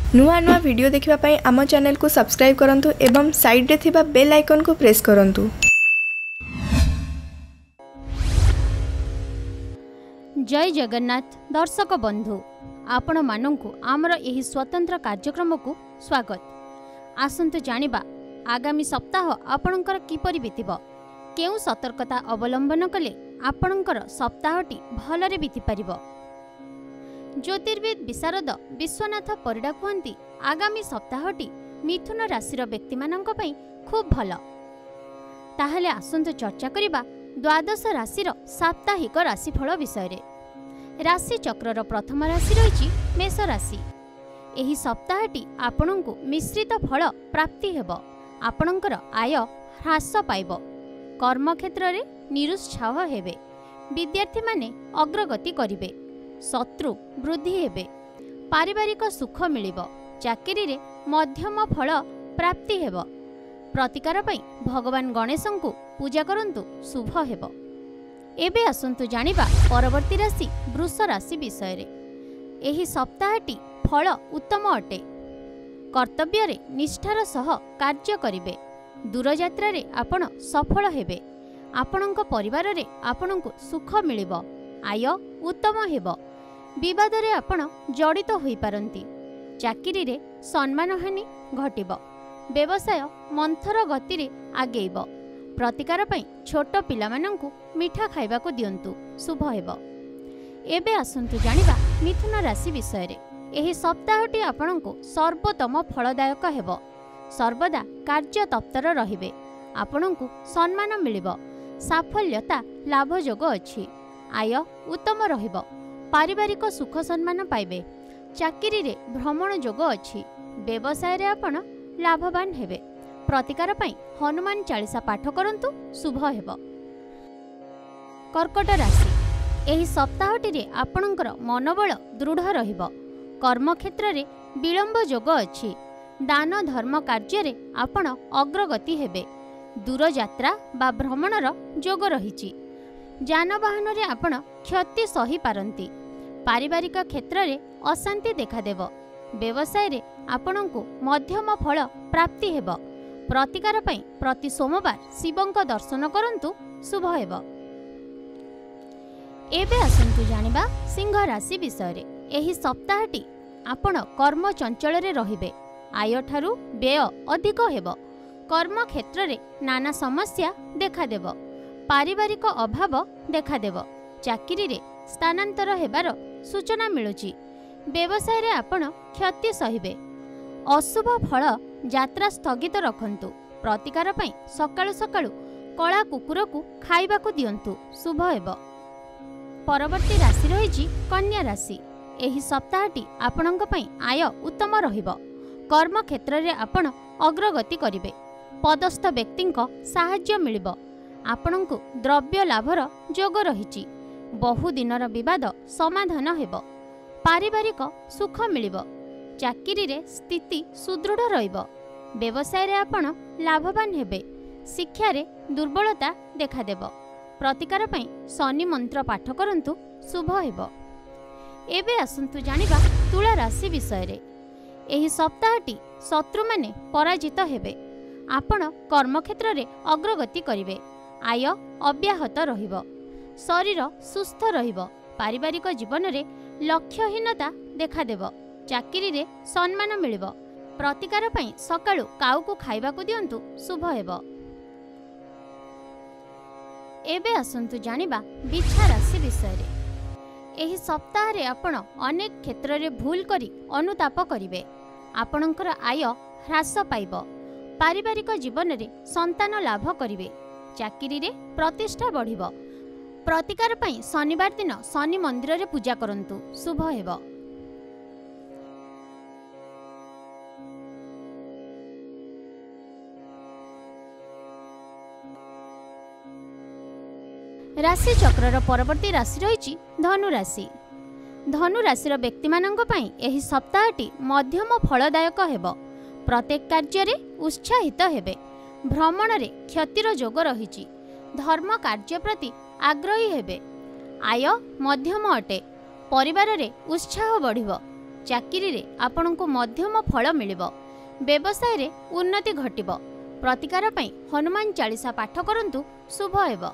नुआ नुआ वीडियो देखिबा पई आम चैनल को सब्सक्राइब करंतु एवं साइड रे थिबा बेल आइकन को प्रेस करंतु। जय जगन्नाथ दर्शक बंधु आपण मानंकु आमर एही स्वतंत्र कार्यक्रम को स्वागत। आसंतु जानिबा आगामी सप्ताह आपणकर किपरि बीतिब, केउ सतर्कता अवलंबन कले आपणकर सप्ताहटी भलरे बीति परिबो। ज्योतिर्विद विशारद विश्वनाथ परिडा कहती आगामी सप्ताहटी मिथुन राशिर व्यक्ति मानक पई खूब भल। ताहले आसंतु चर्चा करिबा द्वादश राशिर साप्ताहिक राशिफल विषय रे। राशि चक्रर प्रथम राशि रही मेष राशि। एही सप्ताहटी आपणंकु मिश्रित फल प्राप्ति हेब। आपणंकर आय ह्रास पाइब। कर्म क्षेत्र रे निरुत्साह हेबे। विद्यार्थी माने अग्रगति करिवे। शत्रु वृद्धि हेबे। पारिवारिक सुख मिलिब। चाकरी रे मध्यम फल प्राप्ति हेब। प्रतिकार पई भगवान गणेशंकु पूजा करंतु शुभ हेब। एबे आसंतु जानिबा परवर्ती राशि वृष राशि विषय रे। एही सप्ताहटी फल उत्तम अटे। कर्तव्य रे निष्ठार सह कार्य करिवे। दूर यात्रा रे आपण सफल हेबे। आपणक परिवार रे आपणकु सुख मिलिब। आय उत्तम हेब। विवाद रे आपण जड़ित होई पारंती। चाकरी रे सम्मान हानि घटिब। व्यवसाय मंथर गति रे आगेइब। प्रतिकार पई छोट पिला मानंकु मिठा खाइबाकु दियंतु शुभ हेब। एबे आसंतु जानिबा मिथुन राशि विषय रे। एही सप्ताहटी आपणकु सर्वोत्तम फलदायक हेब। सर्वदा कार्य तत्पर रहिबे। आपणकु सम्मान मिलिब। साफल्यता लाभ जोग अछि। आय उत्तम रहिब। पारिवारिक सुख सम्मान पाइबे। चाकरी रे भ्रमण जोग अछि। व्यवसाय रे आपण लाभवान हेबे। प्रतिकार पई हनुमान चालीसा पाठ करंतु शुभ हेब। कर्कट राशि। एही सप्ताहटी रे आपणकर मनोबल दृढ़ रहिब। कर्म क्षेत्र रे विलंब जोग अछि। दान धर्म कार्य रे आपण अग्रगति हेबे। दूर यात्रा बा भ्रमणर जोग रहिछि। जानवाहन रे आपण क्षति सही पारंती। पारिवारिक क्षेत्र रे अशांति देखादेव। व्यवसाय रे आपणंकु मध्यम फल प्राप्ति हेब। प्रतिकार पई प्रति सोमवार शिवंक दर्शन करंतु शुभ हेब। एबे आसंतु जानिबा सिंह राशि विषय रे। एही सप्ताहटी आपण कर्म चंचल रे रहिबे। आय ठारू व्यय अधिक हेब। कर्म क्षेत्र रे नाना समस्या देखादेव। पारिवारिक अभाव देखादेव। चाकरी रे स्थानांतर हेबार सूचना मिलुची। व्यवसाय रे आपण क्षति सहिबे। अशुभ फल यात्रा स्थगित रखंतु। प्रतिकार पई सकाळु सकाळु कळा कुकुर को खाइबाकु दियंतु शुभ हेब। परवर्ती राशि रहिछि कन्या राशि। एही सप्ताहटी आपणंक पई आय उत्तम रहिब। कर्म क्षेत्र रे आपण अग्रगति करिवे। पदस्थ व्यक्तिंक साहाय्य मिलिब। आपणंकु द्रव्य लाभर जोग रहिछि। बहु दिनर विवाद समाधान हेब। पारिवारिक सुख मिलिब। चाकरी रे स्थिति सुदृढ़ रहिब। व्यवसाय रे आपण लाभवान हेबे। शिक्षा रे दुर्बलता देखादेव। प्रतिकार पई शनि मंत्र पाठ करंतु शुभ हेब। एबे आसंतु जानिबा तुला राशि विषय रे। एही सप्ताहटी शत्रु माने पराजित हेबे। आपण कर्म क्षेत्र रे अग्रगति करिवे। आय अव्याहत रहिब। शरीर सुस्थ रहिब। पारिवारिक जीवन रे लक्ष्यहीनता देखादेव। चाकरी रे सम्मान मिलिब। प्रतिकार पई सकाळु काउ को खाइबाकु दियंतु शुभ हेब। एबे आसंतु जानिबा बिच्छा राशि विषय रे। एही सप्ताह रे आपण अनेक क्षेत्र रे भूल करी अनुताप करिवे। आपणकर आय ह्रास पाइब। पारिवारिक जीवन रे संतान लाभ करिवे। चाकरी रे प्रतिष्ठा बढ़िब। प्रतिकार पई शनिवार दिन शनि मंदिर रे पूजा करंतु शुभ हेब। राशि चक्रर परवर्ती राशि रही धनु राशि। धनु राशिर व्यक्ति मानक पई एही सप्ताहटी मध्यम फलदायक हेब। प्रत्येक कार्य रे उत्साहित हेबे। भ्रमण रे क्षतिर जोग रहिछि। धर्म कार्य प्रति आग्रही हेबे। आय मध्यम अटे। परिवार रे उत्साह बढ़िब। चाकरी रे आपनकु मध्यम फल मिलिबो। व्यवसाय रे उन्नति घटिबो। प्रतिकार पई हनुमान चालीसा पाठ करंतु शुभ हेबो।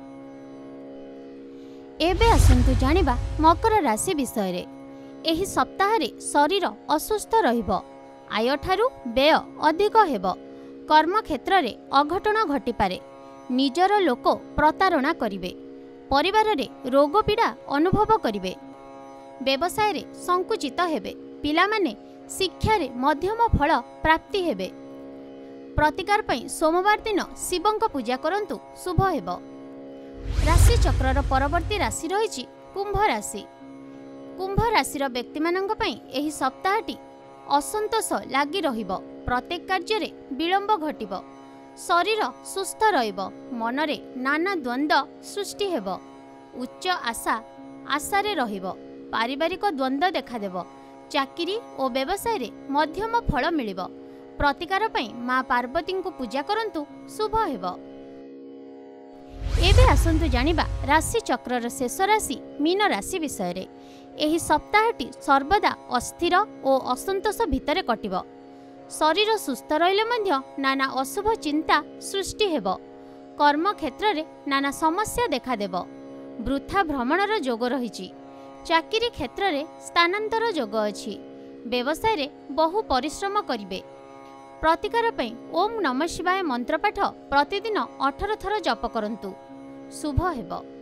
एबे आसंतु जानिबा मकर राशि विषय रे। एही सप्ताह रे शरीर असुस्थ रहिबो। आय ठारू व्यय अधिक हेबो। कर्म क्षेत्र रे अघटन घटी पारे। निजर लोक प्रतारणा करिवे। परिवार रे रोग पीड़ा अनुभव करिवे। व्यवसाय रे संकुचित हेबे। पिला माने शिक्षा रे मध्यम फल प्राप्ति हेबे। प्रतिकार पई सोमवार दिन शिवंक पूजा करंतु शुभ हेबो। राशि चक्रर परवर्ती राशि रहिछि कुंभ राशि। कुंभ राशिर व्यक्ति मानंक पई एही सप्ताहटी असंतोष लागी रहिबो। प्रत्येक कार्य रे विलंब घटिबो। शरीर सुस्थ रहिबो। मनरे नाना द्वंद्व सृष्टि हेबो। उच्च आशा आशारे रहिबो। पारिवारिक द्वंद्व देखादेबो। चाकरी और व्यवसाय रे मध्यम फल मिलिबो। प्रतिकार पई मां पार्वती को पूजा करंतु शुभ हेबो। एबे आसंतु जानिबा राशि चक्रर शेष राशि मीन राशि विषय रे। एही सप्ताहटी सर्वदा अस्थिर और असंतोष भितरे कटिबो। शरीर सुस्थ रहिले मध्य नाना अशुभ चिंता सृष्टि हेबो। कर्म क्षेत्र रे नाना समस्या देखादेबो। वृथा भ्रमणर योग रहिछि। चाकरी क्षेत्र रे स्थानांतर योग अछि। व्यवसाय रे बहु परिश्रम करिवे। प्रतिकार पई ओम नमः शिवाय मंत्र पाठ प्रतिदिन 18 थर जप करंतु शुभ हेबो।